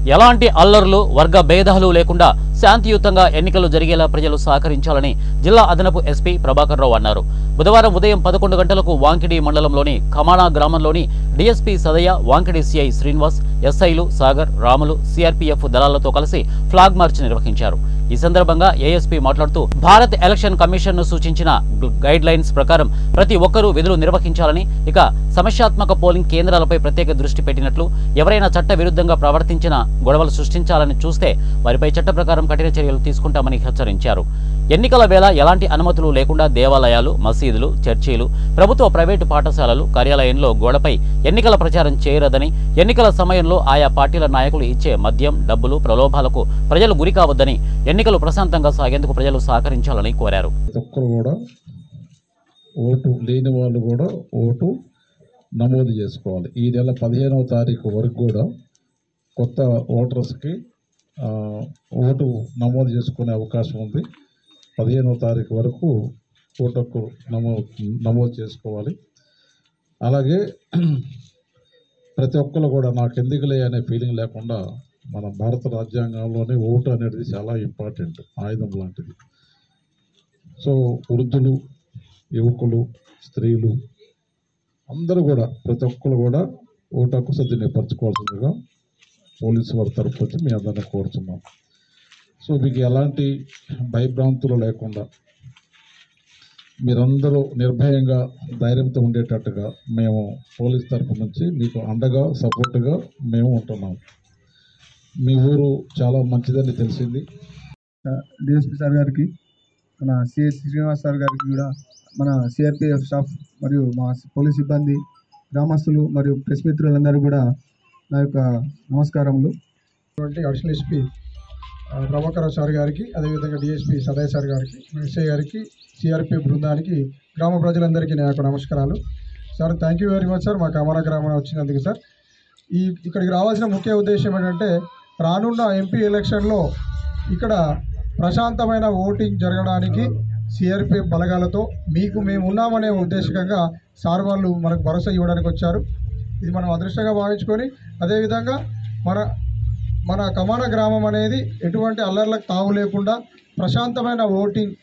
ఎలాంటి అల్లర్లు వర్గ భేదాలు లేకుండా శాంతియుతంగా ఎన్నికలు జరిగేలా ప్రజలు సహకరించాలని జిల్లా అదనపు ఎస్పీ ప్రభాకర్ రావు అన్నారు. బుధవారం ఉదయం 11 గంటలకు వాంకిడి మండలంలోని ఖమానా గ్రామంలోని డీఎస్పీ సదయ్య, వాంకిడి సిఐ శ్రీనివాస్, ఎస్ఐలు సాగర్, రాములు, సిఆర్పీఎఫ్ దళాలతో కలిసి ఫ్లాగ్ మార్చ్ నిర్వహించారు. ఈ సందర్భంగా ఏఎస్పీ మాట్లాడుతూ భారత్ ఎలక్షన్ కమిషన్ సూచించిన గైడ్ లైన్స్ ప్రకారం ప్రతి ఒక్కరూ విధులు నిర్వహించాలని, ఇక సమస్యాత్మక పోలింగ్ కేంద్రాలపై ప్రత్యేక దృష్టి పెట్టినట్లు, ఎవరైనా చట్ట విరుద్ధంగా ప్రవర్తించిన గొడవలు సృష్టించాలని చూస్తే వారిపై చట్ట ప్రకారం కఠిన చర్యలు తీసుకుంటామని హెచ్చరించారు. ఎన్నికల వేళ ఎలాంటి అనుమతులు లేకుండా దేవాలయాలు, మసీదులు, చర్చీలు, ప్రభుత్వ ప్రైవేటు పాఠశాలలు, కార్యాలయంలో గోడపై ఎన్నికల ప్రచారం చేయరదని, ఎన్నికల సమయంలో ఆయా పార్టీల నాయకులు ఇచ్చే మద్యం, డబ్బులు, ప్రలోభాలకు ప్రజలు గురి కావద్దని, ఎన్నికలు ప్రశాంతంగా సాగేందుకు ప్రజలు సహకరించాలని కోరారు. ఓటు లేని వాళ్ళు కూడా ఓటు నమోదు చేసుకోవాలి. ఈ నెల 15వ తారీఖు వరకు కూడా కొత్త ఓటర్స్కి ఓటు నమోదు చేసుకునే అవకాశం ఉంది. 15వ తారీఖు వరకు ఓటుకు నమోదు చేసుకోవాలి. అలాగే ప్రతి ఒక్కరు కూడా నాకు ఎందుకులే అనే ఫీలింగ్ లేకుండా మన భారత రాజ్యాంగంలోనే ఓటు అనేది చాలా ఇంపార్టెంట్ ఆయుధం లాంటిది. సో వృద్ధులు, యువకులు, స్త్రీలు అందరూ కూడా ప్రతి ఒక్కరు కూడా ఓటు హక్కు సద్వినియోగపరచుకోవాల్సిందిగా పోలీసు వారి తరఫు వచ్చి మీ అందరినీ కోరుతున్నాం. సో మీకు ఎలాంటి భయభ్రాంతులు లేకుండా మీరందరూ నిర్భయంగా ధైర్యంతో ఉండేటట్టుగా మేము పోలీస్ తరఫు నుంచి మీకు అండగా సపోర్ట్గా మేము ఉంటున్నాం. మీ ఊరు చాలా మంచిదని తెలిసింది. డిఎస్పీ సార్ గారికి, మన సిఐ శ్రీనివాస్ సార్ గారికి కూడా, మన సిఆర్పిఎఫ్ స్టాఫ్ మరియు మా పోలీస్ సిబ్బంది, గ్రామస్తులు మరియు ప్రెస్ మిత్రులందరూ కూడా నా యొక్క నమస్కారములు. అడిషనల్ ఎస్పీ ప్రభాకర్ సార్ గారికి, అదేవిధంగా డిఎస్పీ సదయ్య సార్ గారికి, ఎస్ఐ గారికి, సిఆర్పిఎఫ్ బృందానికి, గ్రామ ప్రజలందరికీ నా యొక్క నమస్కారాలు. Sir thank you very much sir, మా ఖమానా గ్రామం వచ్చినందుకు సార్. ఇక్కడికి రావాల్సిన ముఖ్య ఉద్దేశం ఏంటంటే, రానున్న ఎంపీ ఎలక్షన్లో ఇక్కడ ప్రశాంతమైన ఓటింగ్ జరగడానికి సిఆర్పిఎఫ్ బలగాలతో మీకు మేము ఉన్నామనే ఉద్దేశంగా సార్ వాళ్ళు మనకు భరోసా ఇవ్వడానికి వచ్చారు. ఇది మనం అదృష్టంగా భావించుకొని, అదేవిధంగా మన ఖమానా గ్రామం అనేది ఎటువంటి అల్లర్లకు తావు లేకుండా ప్రశాంతమైన ఓటింగ్